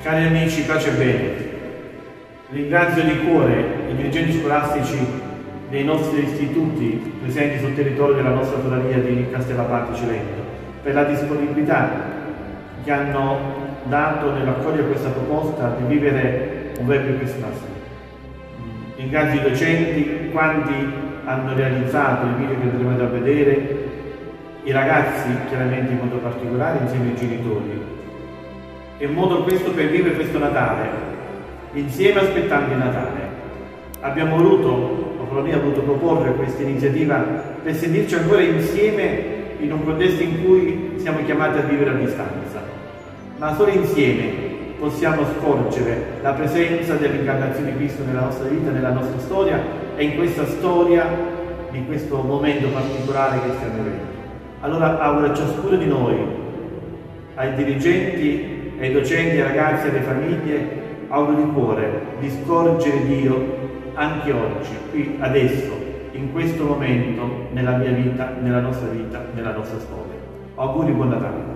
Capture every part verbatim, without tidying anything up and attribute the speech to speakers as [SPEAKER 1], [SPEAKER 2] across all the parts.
[SPEAKER 1] Cari amici, pace e bene. Ringrazio di cuore i dirigenti scolastici dei nostri istituti presenti sul territorio della nostra Toralia di Castellabate Cilento per la disponibilità che hanno dato nell'accogliere questa proposta di vivere un vero Christmas. Ringrazio i docenti, quanti hanno realizzato il video che andremo a vedere, i ragazzi chiaramente in modo particolare insieme ai genitori. È un modo questo per vivere questo Natale, insieme aspettando il Natale. Abbiamo voluto, la Colonia ha voluto proporre questa iniziativa per sentirci ancora insieme in un contesto in cui siamo chiamati a vivere a distanza. Ma solo insieme possiamo scorgere la presenza dell'incarnazione di Cristo nella nostra vita, nella nostra storia e in questa storia di questo momento particolare che stiamo vivendo. Allora auguro a ciascuno di noi, ai dirigenti, ai docenti, ai ragazzi, alle famiglie, auguro di cuore di scorgere Dio anche oggi, qui, adesso, in questo momento, nella mia vita, nella nostra vita, nella nostra storia. Auguri, buon Natale.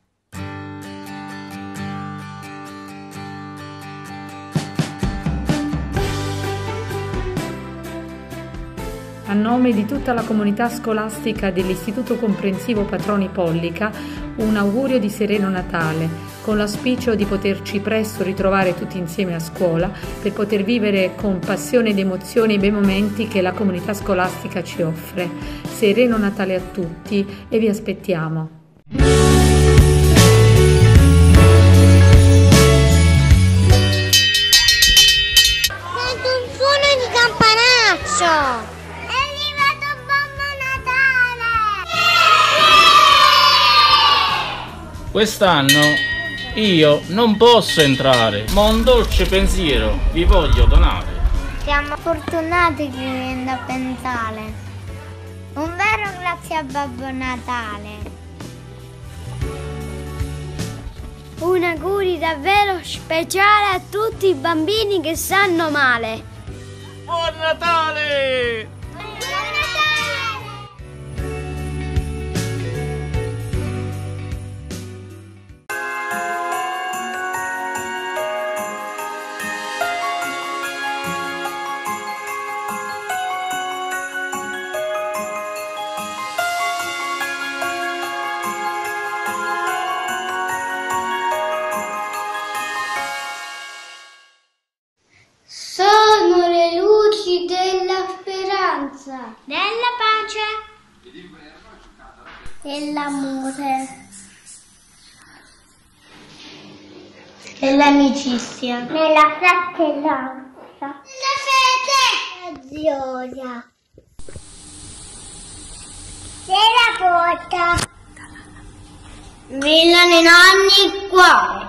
[SPEAKER 2] A nome di tutta la comunità scolastica dell'Istituto Comprensivo Patroni Pollica, un augurio di sereno Natale, con l'auspicio di poterci presto ritrovare tutti insieme a scuola per poter vivere con passione ed emozioni i bei momenti che la comunità scolastica ci offre. Sereno Natale a tutti e vi aspettiamo.
[SPEAKER 3] Sento un suono di campanaccio!
[SPEAKER 4] Quest'anno io non posso entrare, ma un dolce pensiero vi voglio donare.
[SPEAKER 3] Siamo fortunati che viene da pensare. Un vero grazie a Babbo Natale.
[SPEAKER 5] Un augurio davvero speciale a tutti i bambini che stanno male.
[SPEAKER 4] Buon Natale!
[SPEAKER 3] Sono le luci della speranza, della pace, dell'amore, dell'amicizia, della fratellanza, della fede, della gioia, della porta, brillano in ogni cuore.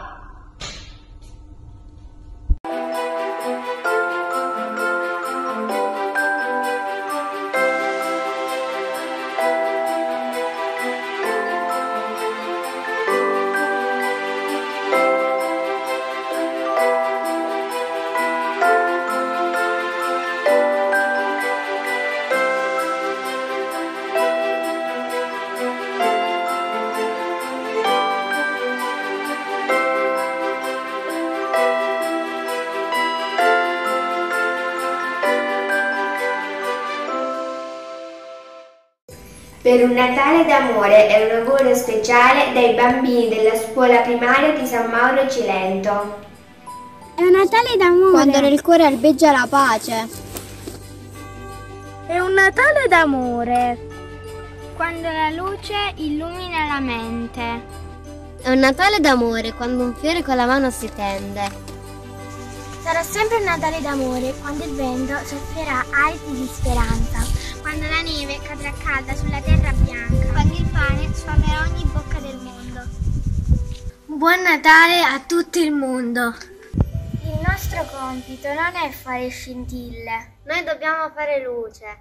[SPEAKER 6] Per un Natale d'amore è un augurio speciale dai bambini della scuola primaria di San Mauro Cilento.
[SPEAKER 5] È un Natale d'amore
[SPEAKER 3] Quando nel cuore albeggia la pace.
[SPEAKER 5] È un Natale d'amore
[SPEAKER 3] Quando la luce illumina la mente.
[SPEAKER 7] È un Natale d'amore quando un fiore con la mano si tende.
[SPEAKER 5] Sarà sempre un Natale d'amore quando il vento soffierà aliti di speranza,
[SPEAKER 3] Quando la neve cadrà calda sulla terra bianca. Quando il pane sfamerà ogni bocca del mondo.
[SPEAKER 5] Buon Natale a tutto il mondo!
[SPEAKER 3] Il nostro compito non è fare scintille.
[SPEAKER 7] Noi dobbiamo fare luce.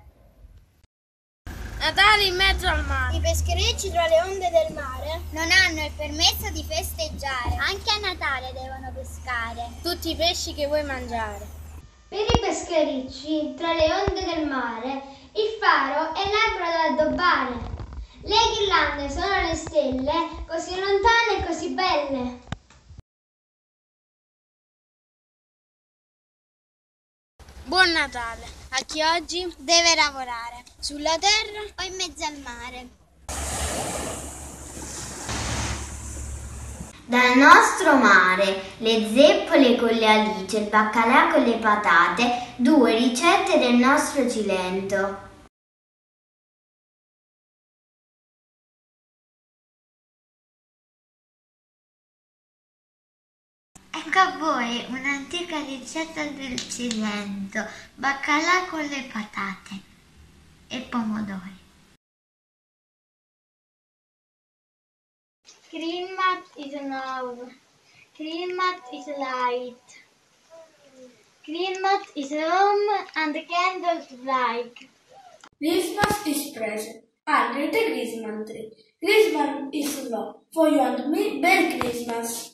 [SPEAKER 5] Natale in mezzo al mare.
[SPEAKER 3] I pescherecci tra le onde del mare non hanno il permesso di festeggiare. Anche a Natale devono pescare
[SPEAKER 5] Tutti i pesci che vuoi mangiare.
[SPEAKER 3] Per i pescherecci tra le onde del mare il faro è l'albero da addobbare. Le ghirlande sono le stelle, così lontane e così belle.
[SPEAKER 7] Buon Natale a chi oggi deve lavorare sulla terra o in mezzo al mare.
[SPEAKER 3] Dal nostro mare, le zeppole con le alice, il baccalà con le patate, due ricette del nostro Cilento. Ecco a voi un'antica ricetta del Cilento, baccalà con le patate e pomodori. Christmas is love, Christmas is light, Christmas is home and candles light.
[SPEAKER 8] Christmas is present under the Christmas tree. Christmas is love. For you and me, Merry Christmas.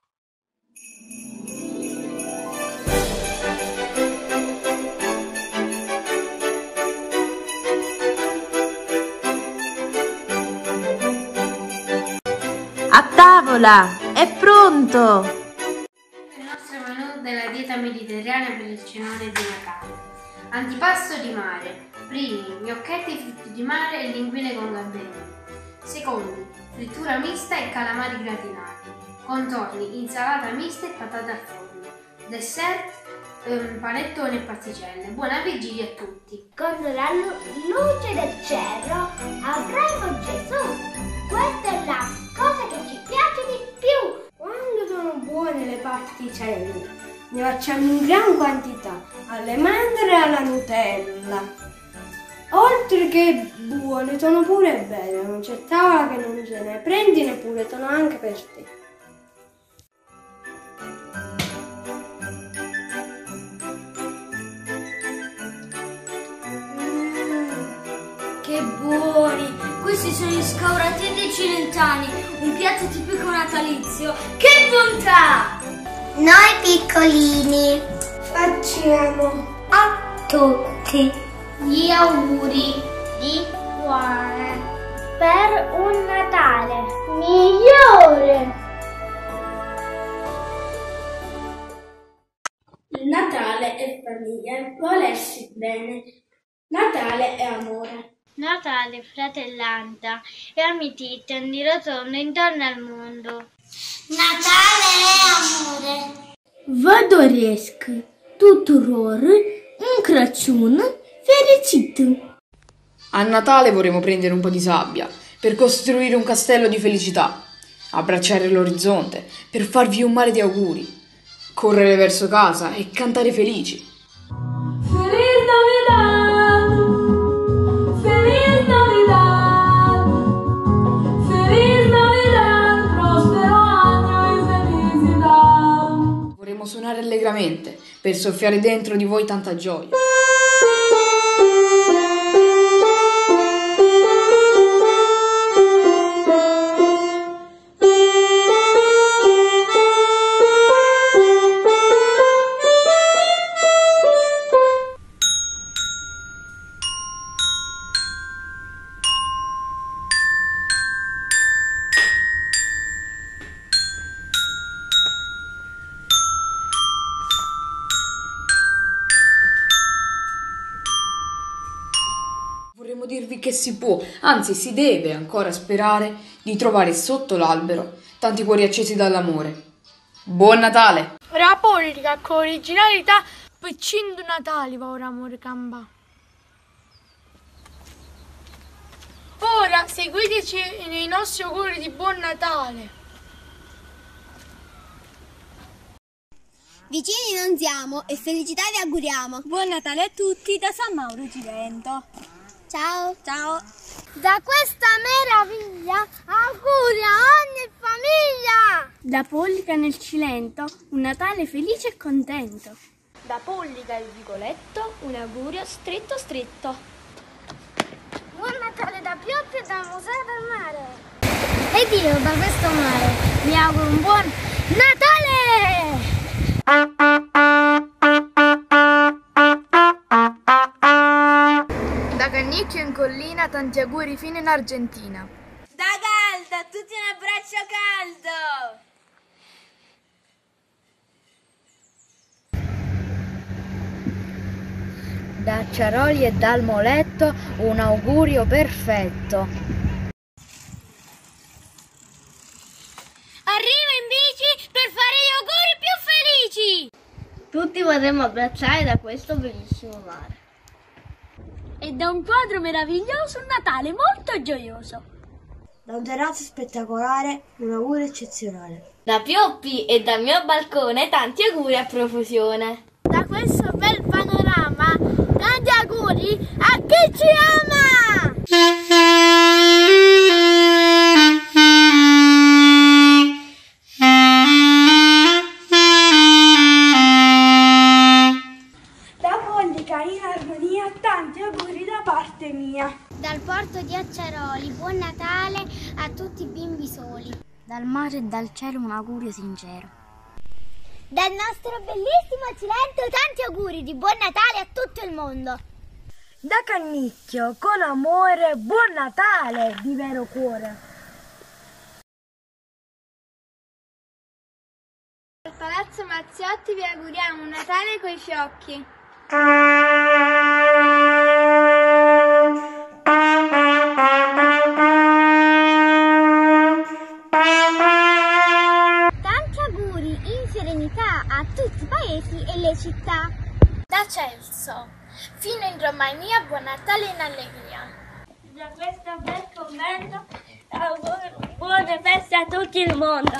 [SPEAKER 9] A tavola, è pronto!
[SPEAKER 10] Il nostro menù della dieta mediterranea per il cenone di Natale. Antipasto di mare. Primi, gnocchetti fritti di mare e linguine con gamberini. Secondi, frittura mista e calamari gratinati. Contorni, insalata mista e patate al forno. Dessert, ehm, panettone e pasticcelle. Buona vigilia a tutti!
[SPEAKER 3] Con la luce del cielo avremo Gesù. Questa è la cosa che ci piace di più.
[SPEAKER 8] Quando sono buone le pasticelle, ne facciamo in gran quantità, alle mandorle e alla Nutella. Oltre che buone, sono pure belle, non c'è tavola che non ce ne prendine pure, sono anche per te.
[SPEAKER 5] Che buoni! Questi sono gli scauratelli cilentani, un piatto tipico natalizio. Che bontà!
[SPEAKER 3] Noi piccolini
[SPEAKER 8] Facciamo
[SPEAKER 3] a tutti gli auguri di cuore per un Natale migliore.
[SPEAKER 8] il Natale è famiglia, volersi bene. Natale è amore.
[SPEAKER 3] Natale, fratellanza e amicizia di rotondo intorno al mondo. Natale è amore.
[SPEAKER 5] Vă doresc tuturor un Crăciun fericit.
[SPEAKER 11] A Natale vorremmo prendere un po' di sabbia per costruire un castello di felicità, abbracciare l'orizzonte per farvi un mare di auguri, correre verso casa e cantare felici.
[SPEAKER 12] Feliz Navidad, Feliz Navidad, Feliz Navidad, prospero anno e felicità.
[SPEAKER 11] Vorremmo suonare allegramente per soffiare dentro di voi tanta gioia. Vorremmo dirvi che si può, anzi si deve ancora sperare di trovare sotto l'albero tanti cuori accesi dall'amore. Buon Natale!
[SPEAKER 13] La politica con originalità per cento Natali va ora amore camba. Ora seguiteci nei nostri auguri di Buon Natale.
[SPEAKER 7] Vicini non siamo e felicità vi auguriamo.
[SPEAKER 14] Buon Natale a tutti da San Mauro Cilento.
[SPEAKER 7] Ciao.
[SPEAKER 14] Ciao.
[SPEAKER 3] Da questa meraviglia auguri a ogni famiglia.
[SPEAKER 14] Da Pollica nel Cilento un Natale felice e contento.
[SPEAKER 15] Da Pollica il Vicoletto un augurio stretto stretto.
[SPEAKER 3] Buon Natale da Pioppi e da Museo del Mare. Ed io da questo mare vi auguro un buon Natale!
[SPEAKER 13] Da Cannicchio in collina tanti auguri fino in Argentina.
[SPEAKER 14] Da Caldo, a tutti un abbraccio caldo!
[SPEAKER 5] Da Acciaroli e dal Moletto un augurio perfetto.
[SPEAKER 3] Arrivo in bici per fare gli auguri più felici!
[SPEAKER 15] Tutti vorremmo abbracciare da questo bellissimo mare.
[SPEAKER 14] E da un quadro meraviglioso un Natale molto gioioso.
[SPEAKER 8] Da un terrazzo spettacolare un augurio eccezionale.
[SPEAKER 15] Da Pioppi e dal mio balcone tanti auguri a profusione.
[SPEAKER 3] Da questo bel panorama, tanti auguri a chi ci ama!
[SPEAKER 8] Da Pollica in armonia tanti auguri da parte mia.
[SPEAKER 7] Dal porto di Acciaroli, buon Natale a tutti i bimbi soli.
[SPEAKER 15] Dal mare e dal cielo un augurio sincero.
[SPEAKER 7] Dal nostro bellissimo Cilento tanti auguri di buon Natale a tutto il mondo.
[SPEAKER 8] Da Cannicchio con amore buon Natale di vero cuore.
[SPEAKER 13] Dal Palazzo Mazziotti vi auguriamo un Natale coi fiocchi.
[SPEAKER 7] A tutti i paesi e le città.
[SPEAKER 13] Da Celso fino in Romania, buon Natale in allegria.
[SPEAKER 14] Da questo bel convento auguro buone feste a tutto il mondo.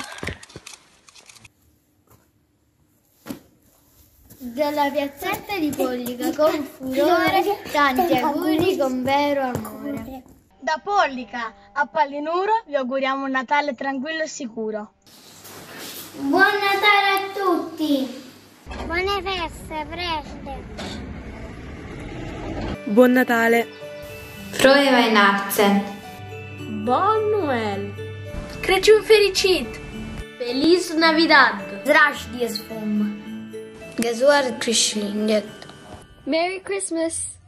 [SPEAKER 7] Dalla piazzetta di Pollica con furore tanti auguri con vero amore.
[SPEAKER 13] Da Pollica a Palinuro vi auguriamo un Natale tranquillo e sicuro.
[SPEAKER 7] Buon Natale a tutti! Buone feste, feste!
[SPEAKER 8] Buon Natale!
[SPEAKER 6] Frohe Weihnachten!
[SPEAKER 14] Bon Noel! Crăciun fericit! Feliz Navidad!
[SPEAKER 5] Zdraž dies vom!
[SPEAKER 15] Gesuar Krishlinget!
[SPEAKER 14] Merry Christmas!